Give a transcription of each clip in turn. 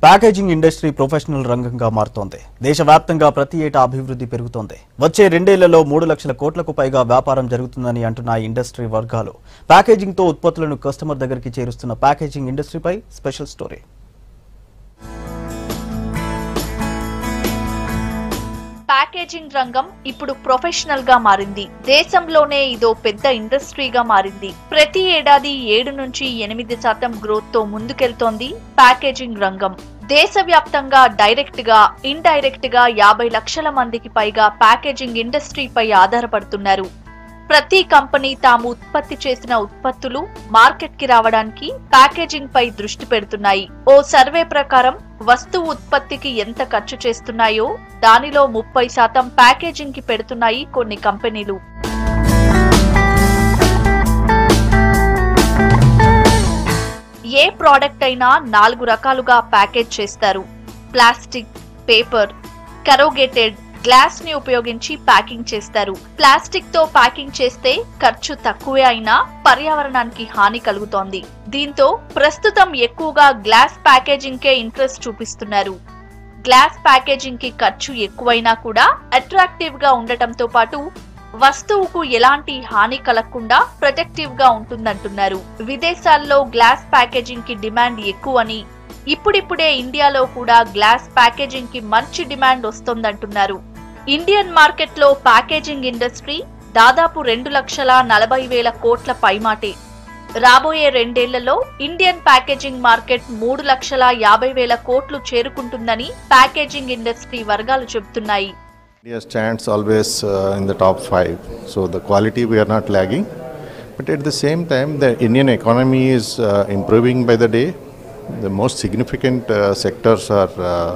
Packaging industry professional రంగంగా మారుతోంది. దేశవ్యాప్తంగా ప్రతి ఏటా అభివృద్ధి పెరుగుతోంది. వచ్చే 2 ఏళ్లలో 3 లక్షల కోట్లకు పైగా వ్యాపారం జరుగుతుందని అంటున్న ఇండస్ట్రీ వర్గాలు. ప్యాకేజింగ్ తో ఉత్పత్తులను కస్టమర్ దగ్గరికి చేరుస్తున్న ప్యాకేజింగ్ ఇండస్ట్రీపై స్పెషల్ స్టోరీ. ప్యాకేజింగ్ రంగం ఇప్పుడు ప్రొఫెషనల్ గా మారింది. దేశంలోనే ఇదో పెద్ద ఇండస్ట్రీగా మారింది. ప్రతి ఏడాది 7 నుంచి 8% గ్రోత్ తో ముందుకెళ్తోంది ప్యాకేజింగ్ రంగం. దేశవ్యాప్తంగా డైరెక్ట్ గా, ఇండైరెక్ట్ గా 50 లక్షల మందికి పైగా ప్యాకేజింగ్ ఇండస్ట్రీపై ఆధారపడుతున్నారు. ప్రతి కంపెనీ తాము ఉత్పత్తి చేసిన ఉత్పత్తులు మార్కెట్ కి రావడానికి ప్యాకేజింగ్ పై దృష్టి పెడుతున్నాయి. ఓ సర్వే ప్రకారం వస్తువు ఉత్పత్తికి ఎంత ఖర్చు చేస్తున్నాయో దానిలో 30% ప్యాకేజింగ్ కి పెడుతున్నాయి కొన్ని కంపెనీలు. ఏ ప్రోడక్ట్ అయినా 4 రకాలుగా ప్యాకేజ్ చేస్తారు. ప్లాస్టిక్, పేపర్, కరోగేటెడ్, గ్లాస్ ని ఉపయోగించి ప్యాకింగ్ చేస్తారు. ప్లాస్టిక్ తో ప్యాకింగ్ చేస్తే ఖర్చు తక్కువే అయినా పర్యావరణానికి హాని కలుగుతోంది. దీంతో ప్రస్తుతం ఎక్కువగా గ్లాస్ ప్యాకేజింగ్ కే ఇంట్రెస్ట్ చూపిస్తున్నారు. గ్లాస్ ప్యాకేజింగ్ కి ఖర్చు ఎక్కువైనా కూడా అట్రాక్టివ్ గా ఉండటంతో పాటు వస్తువుకు ఎలాంటి హాని కలగకుండా ప్రొటెక్టివ్ గా ఉంటుందంటున్నారు. విదేశాల్లో గ్లాస్ ప్యాకేజింగ్ కి డిమాండ్ ఎక్కువని, ఇప్పుడిప్పుడే ఇండియాలో కూడా గ్లాస్ ప్యాకేజింగ్ కి మంచి డిమాండ్ వస్తోందంటున్నారు. ఇండియన్ మార్కెట్ లో ప్యాకేజింగ్ ఇండస్ట్రీ దాదాపు 2,40,000 కోట్ల పైమాటే. రాబోయే 2 ఏళ్లలో ఇండియన్ ప్యాకేజింగ్ మార్కెట్ 3,50,000 కోట్లు చేరుకుంటుందని ప్యాకేజింగ్ ఇండస్ట్రీ వర్గాలు చెబుతున్నాయి. India stands always in the top 5, so the quality we are not lagging, but at the same time the Indian economy is improving by the day. The most significant sectors are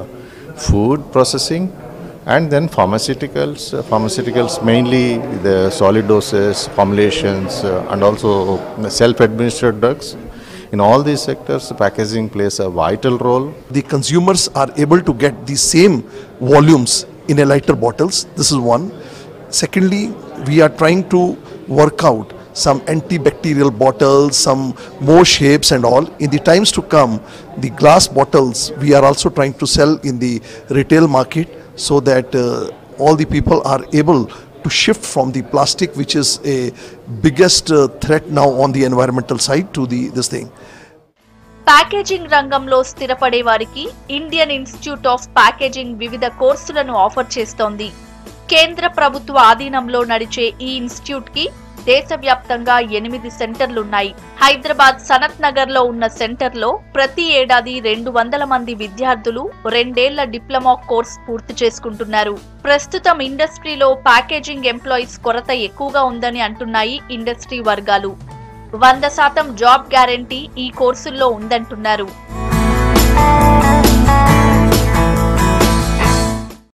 food processing and then pharmaceuticals. Pharmaceuticals mainly the solid doses, formulations, and also self-administered drugs. In all these sectors, packaging plays a vital role. The consumers are able to get the same volumes in a lighter bottles. This is one. Secondly, we are trying to work out some antibacterial bottles, some more shapes and all. In the times to come, the glass bottles we are also trying to sell in the retail market so that all the people are able to shift from the plastic, which is a biggest threat now on the environmental side, to this thing. Packaging రంగంలో స్థిరపడే వారికి Indian institute of packaging వివిధ కోర్సులను offer చేస్తోంది. కేంద్ర ప్రభుత్వ ఆధీనంలో నడిచే ఈ ఇన్స్టిట్యూట్ కి దేశవ్యాప్తంగా 8 సెంటర్లున్నాయి. హైదరాబాద్ సనత్ నగర్ లో ఉన్న సెంటర్ లో ప్రతి ఏడాది 200 మంది విద్యార్థులు 2 ఏళ్ల డిప్లొమా కోర్స్ పూర్తి చేసుకుంటున్నారు. ప్రస్తుతం ఇండస్ట్రీలో ప్యాకేజింగ్ ఎంప్లాయీస్ కొరత ఎక్కువగా ఉందని అంటున్నాయి ఇండస్ట్రీ వర్గాలు. 100% జాబ్ గ్యారంటీ ఈ కోర్సుల్లో ఉందంటున్నారు.